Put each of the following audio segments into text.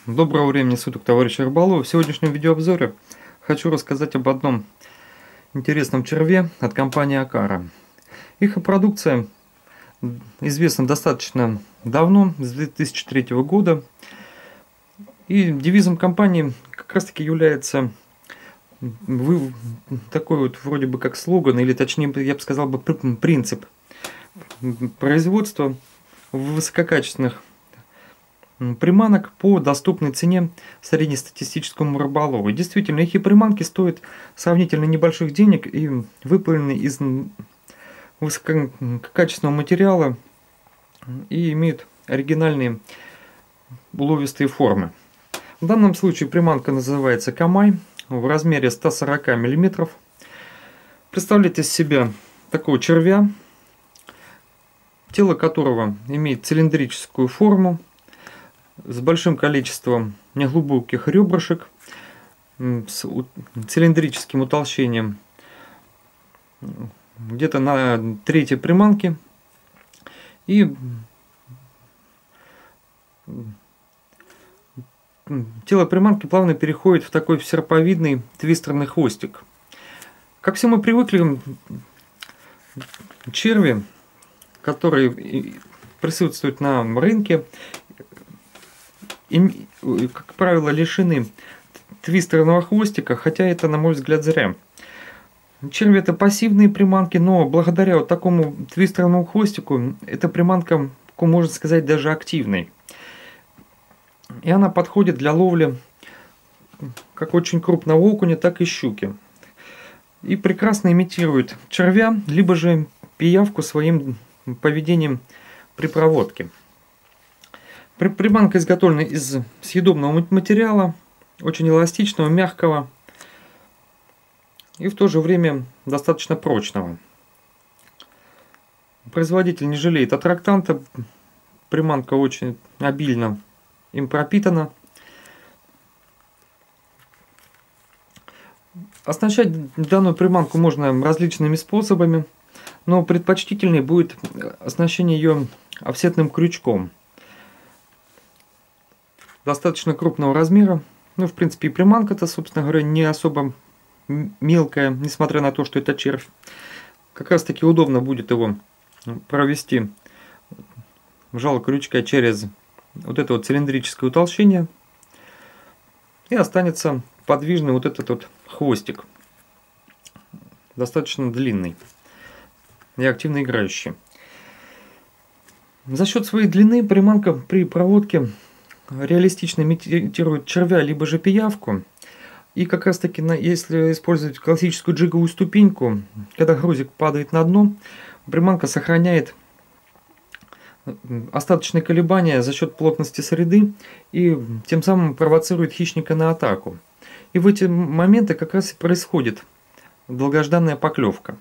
Доброго времени суток, товарищи рыболовы. В сегодняшнем видеообзоре хочу рассказать об одном интересном черве от компании Акара. Их продукция известна достаточно давно, с 2003 года. И девизом компании как раз таки является такой вот вроде бы как слоган, или точнее я бы сказал бы принцип производства высококачественных приманок по доступной цене среднестатистическому рыболову. И действительно, их приманки стоят сравнительно небольших денег и выполнены из высококачественного материала и имеют оригинальные уловистые формы. В данном случае приманка называется Камай в размере 140 мм. Представляет из себя такого червя, тело которого имеет цилиндрическую форму, с большим количеством неглубоких ребрышек, с цилиндрическим утолщением где-то на трети приманки, и тело приманки плавно переходит в такой серповидный твистерный хвостик. Как все мы привыкли, черви, которые присутствуют на рынке, как правило, лишены твистерного хвостика, хотя это, на мой взгляд, зря. Черви — это пассивные приманки, но благодаря вот такому твистерному хвостику эта приманка, можно сказать, даже активной. И она подходит для ловли как очень крупного окуня, так и щуки. И прекрасно имитирует червя, либо же пиявку своим поведением при проводке. Приманка изготовлена из съедобного материала, очень эластичного, мягкого и в то же время достаточно прочного. Производитель не жалеет аттрактанта, приманка очень обильно им пропитана. Оснащать данную приманку можно различными способами, но предпочтительнее будет оснащение ее офсетным крючком достаточно крупного размера. Ну, в принципе, и приманка-то, собственно говоря, не особо мелкая, несмотря на то, что это червь. Как раз таки удобно будет его провести жало крючка через вот это вот цилиндрическое утолщение, и останется подвижный вот этот вот хвостик, достаточно длинный и активно играющий. За счет своей длины приманка при проводке реалистично имитирует червя либо же пиявку. И как раз таки, если использовать классическую джиговую ступеньку, когда грузик падает на дно, приманка сохраняет остаточные колебания за счет плотности среды и тем самым провоцирует хищника на атаку. И в эти моменты как раз и происходит долгожданная поклевка.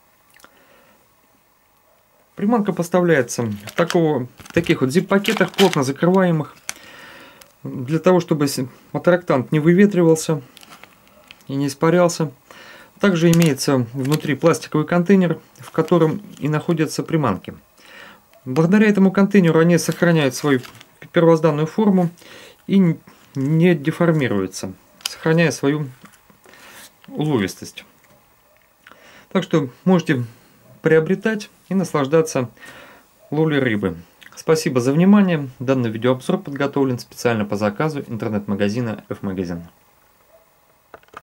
Приманка поставляется в таких вот зип-пакетах, плотно закрываемых, для того, чтобы аттрактант не выветривался и не испарялся. Также имеется внутри пластиковый контейнер, в котором и находятся приманки. Благодаря этому контейнеру они сохраняют свою первозданную форму и не деформируются, сохраняя свою уловистость. Так что можете приобретать и наслаждаться ловлей рыбы. Спасибо за внимание. Данный видеообзор подготовлен специально по заказу интернет-магазина F-Magazine.